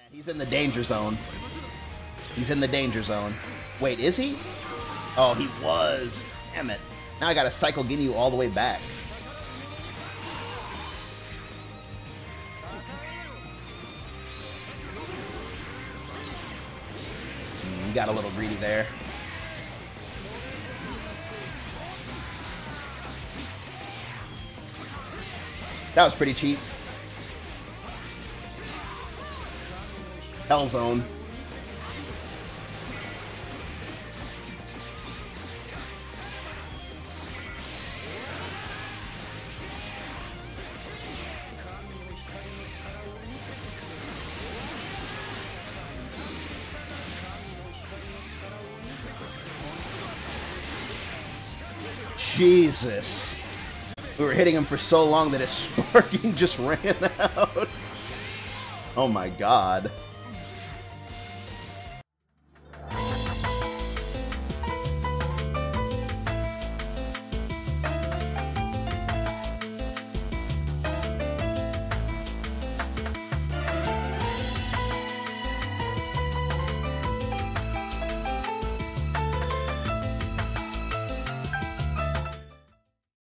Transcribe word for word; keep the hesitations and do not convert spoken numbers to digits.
He's in the danger zone. He's in the danger zone. Wait, is he? Oh, he was. Damn it. Now I gotta cycle Ginyu all the way back. Mm, got a little greedy there. That was pretty cheap. Hell zone. Jesus. We were hitting him for so long that his sparking just ran out. Oh my god.